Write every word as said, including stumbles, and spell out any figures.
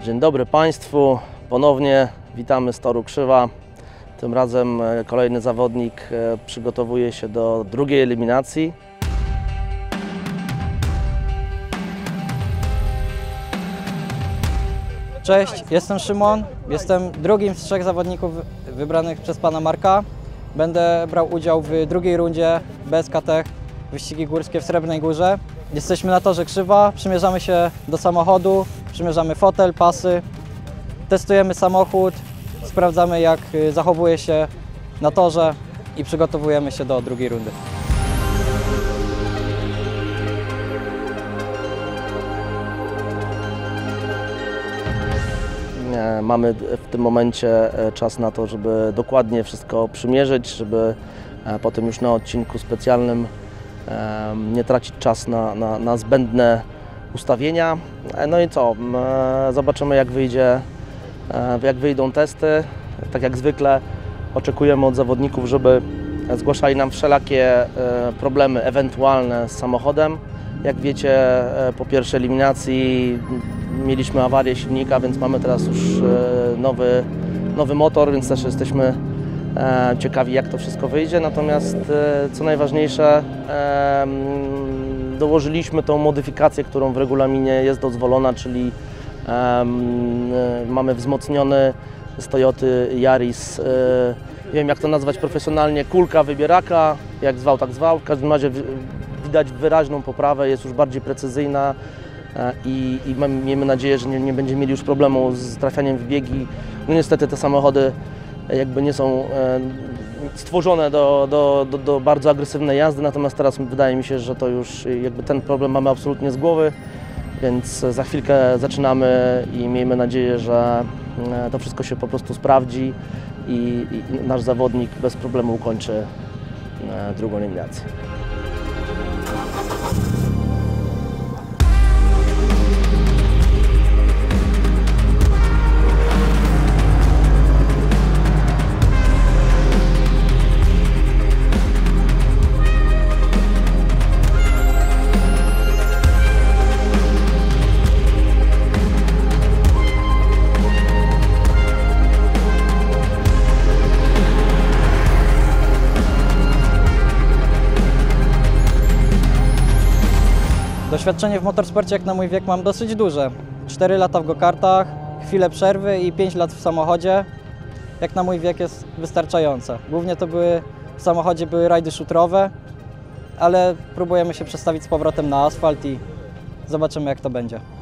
Dzień dobry Państwu, ponownie witamy z toru Krzywa. Tym razem kolejny zawodnik przygotowuje się do drugiej eliminacji. Cześć, jestem Szymon, jestem drugim z trzech zawodników wybranych przez pana Marka. Będę brał udział w drugiej rundzie B S K Tech wyścigi górskie w Srebrnej Górze. Jesteśmy na torze Krzywa, przymierzamy się do samochodu, przymierzamy fotel, pasy, testujemy samochód, sprawdzamy jak zachowuje się na torze i przygotowujemy się do drugiej rundy. Mamy w tym momencie czas na to, żeby dokładnie wszystko przymierzyć, żeby potem już na odcinku specjalnym nie tracić czas na, na, na zbędne ustawienia. No i co? Zobaczymy jak wyjdzie, jak wyjdą testy. Tak jak zwykle oczekujemy od zawodników, żeby zgłaszali nam wszelakie problemy ewentualne z samochodem. Jak wiecie, po pierwszej eliminacji mieliśmy awarię silnika, więc mamy teraz już nowy, nowy motor, więc też jesteśmy ciekawi jak to wszystko wyjdzie. Natomiast co najważniejsze, dołożyliśmy tą modyfikację, którą w regulaminie jest dozwolona, czyli mamy wzmocniony z Toyoty Yaris, nie wiem jak to nazwać profesjonalnie, kulka wybieraka, jak zwał tak zwał, w każdym razie widać wyraźną poprawę, jest już bardziej precyzyjna i, i miejmy nadzieję, że nie, nie będziemy mieli już problemu z trafianiem w biegi. No niestety te samochody jakby nie są stworzone do, do, do, do bardzo agresywnej jazdy, natomiast teraz wydaje mi się, że to już jakby ten problem mamy absolutnie z głowy, więc za chwilkę zaczynamy i miejmy nadzieję, że to wszystko się po prostu sprawdzi i, i nasz zawodnik bez problemu ukończy drugą eliminację. Doświadczenie w motorsporcie jak na mój wiek mam dosyć duże. cztery lata w go-kartach, chwilę przerwy i pięć lat w samochodzie. Jak na mój wiek jest wystarczające. Głównie to były, w samochodzie były rajdy szutrowe, ale próbujemy się przestawić z powrotem na asfalt i zobaczymy jak to będzie.